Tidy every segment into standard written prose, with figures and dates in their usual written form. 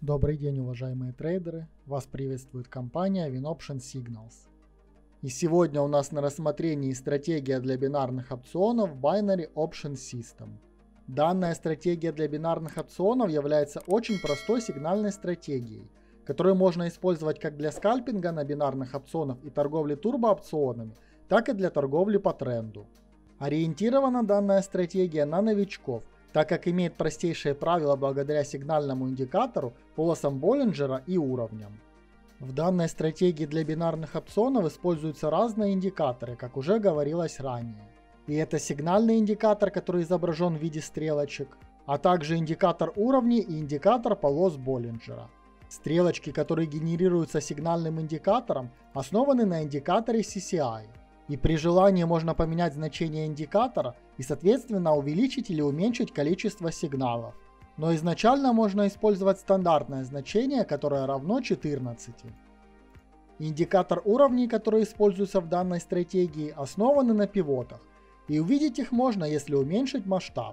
Добрый день, уважаемые трейдеры! Вас приветствует компания WinOption Signals. И сегодня у нас на рассмотрении стратегия для бинарных опционов Binary Option System. Данная стратегия для бинарных опционов является очень простой сигнальной стратегией, которую можно использовать как для скальпинга на бинарных опционах и торговли турбоопционами, так и для торговли по тренду. Ориентирована данная стратегия на новичков, так как имеет простейшие правила благодаря сигнальному индикатору, полосам Боллинджера и уровням. В данной стратегии для бинарных опционов используются разные индикаторы, как уже говорилось ранее. И это сигнальный индикатор, который изображен в виде стрелочек, а также индикатор уровней и индикатор полос Боллинджера. Стрелочки, которые генерируются сигнальным индикатором, основаны на индикаторе CCI. И при желании можно поменять значение индикатора и соответственно увеличить или уменьшить количество сигналов. Но изначально можно использовать стандартное значение, которое равно 14. Индикатор уровней, которые используются в данной стратегии, основаны на пивотах, и увидеть их можно, если уменьшить масштаб.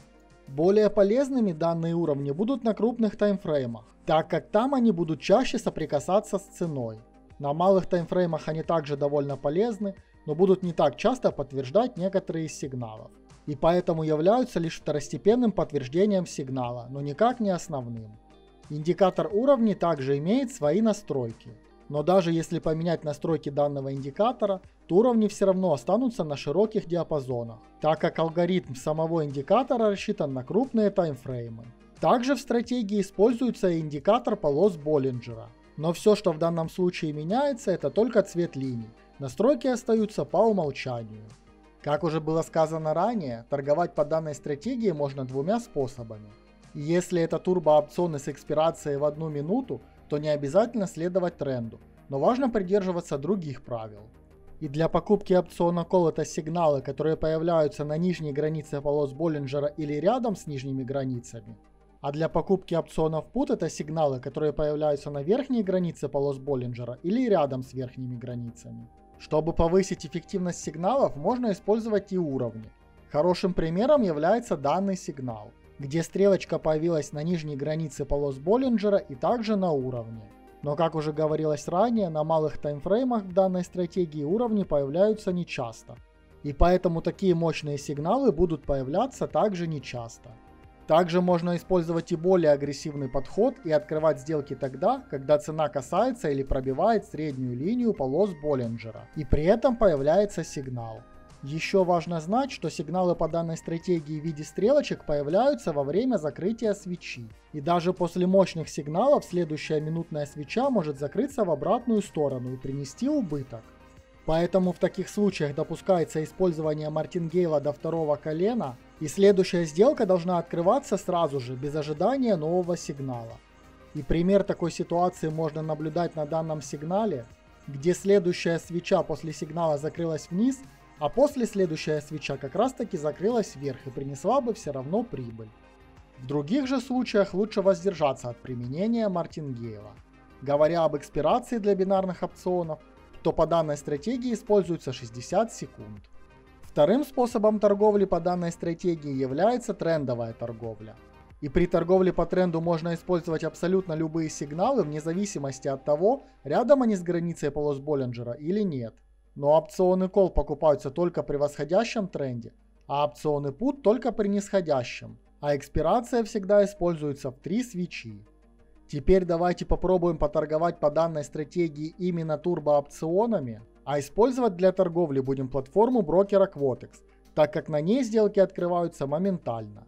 Более полезными данные уровни будут на крупных таймфреймах, так как там они будут чаще соприкасаться с ценой. На малых таймфреймах они также довольно полезны, но будут не так часто подтверждать некоторые из сигналов. И поэтому являются лишь второстепенным подтверждением сигнала, но никак не основным. Индикатор уровней также имеет свои настройки. Но даже если поменять настройки данного индикатора, то уровни все равно останутся на широких диапазонах, так как алгоритм самого индикатора рассчитан на крупные таймфреймы. Также в стратегии используется индикатор полос Боллинджера. Но все, что в данном случае меняется, это только цвет линий. Настройки остаются по умолчанию. Как уже было сказано ранее, торговать по данной стратегии можно двумя способами. Если это турбоопционы с экспирацией в 1 минуту, то не обязательно следовать тренду, но важно придерживаться других правил. И для покупки опциона Call это сигналы, которые появляются на нижней границе полос Боллинджера или рядом с нижними границами. А для покупки опционов Put это сигналы, которые появляются на верхней границе полос Боллинджера или рядом с верхними границами. Чтобы повысить эффективность сигналов, можно использовать и уровни. Хорошим примером является данный сигнал, где стрелочка появилась на нижней границе полос Боллинджера и также на уровне. Но как уже говорилось ранее, на малых таймфреймах в данной стратегии уровни появляются нечасто. И поэтому такие мощные сигналы будут появляться также нечасто. Также можно использовать и более агрессивный подход и открывать сделки тогда, когда цена касается или пробивает среднюю линию полос Боллинджера, и при этом появляется сигнал. Еще важно знать, что сигналы по данной стратегии в виде стрелочек появляются во время закрытия свечи. И даже после мощных сигналов следующая минутная свеча может закрыться в обратную сторону и принести убыток. Поэтому в таких случаях допускается использование мартингейла до второго колена, и следующая сделка должна открываться сразу же, без ожидания нового сигнала. И пример такой ситуации можно наблюдать на данном сигнале, где следующая свеча после сигнала закрылась вниз, а после следующая свеча как раз таки закрылась вверх и принесла бы все равно прибыль. В других же случаях лучше воздержаться от применения мартингейла. Говоря об экспирации для бинарных опционов, то по данной стратегии используется 60 секунд. Вторым способом торговли по данной стратегии является трендовая торговля. И при торговле по тренду можно использовать абсолютно любые сигналы вне зависимости от того, рядом они с границей полос Боллинджера или нет. Но опционы Call покупаются только при восходящем тренде, а опционы Put только при нисходящем, а экспирация всегда используется в 3 свечи. Теперь давайте попробуем поторговать по данной стратегии именно турбоопционами, а использовать для торговли будем платформу брокера Quotex, так как на ней сделки открываются моментально.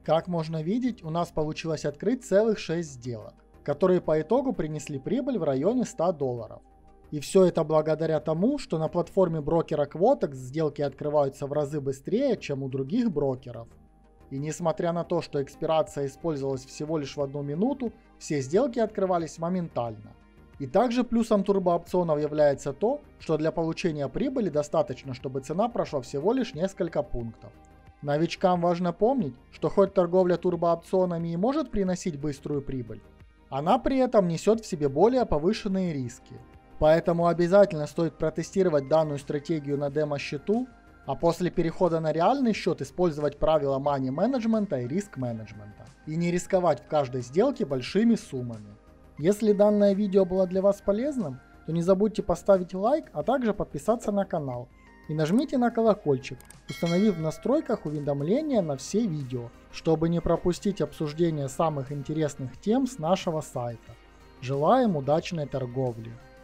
Как можно видеть, у нас получилось открыть целых 6 сделок, которые по итогу принесли прибыль в районе $100. И все это благодаря тому, что на платформе брокера Quotex сделки открываются в разы быстрее, чем у других брокеров. И несмотря на то, что экспирация использовалась всего лишь в 1 минуту, все сделки открывались моментально. И также плюсом турбоопционов является то, что для получения прибыли достаточно, чтобы цена прошла всего лишь несколько пунктов. Новичкам важно помнить, что хоть торговля турбоопционами и может приносить быструю прибыль, она при этом несет в себе более повышенные риски. Поэтому обязательно стоит протестировать данную стратегию на демо-счету, а после перехода на реальный счет использовать правила money менеджмента и риск менеджмента. И не рисковать в каждой сделке большими суммами. Если данное видео было для вас полезным, то не забудьте поставить лайк, а также подписаться на канал. И нажмите на колокольчик, установив в настройках уведомления на все видео, чтобы не пропустить обсуждение самых интересных тем с нашего сайта. Желаем удачной торговли!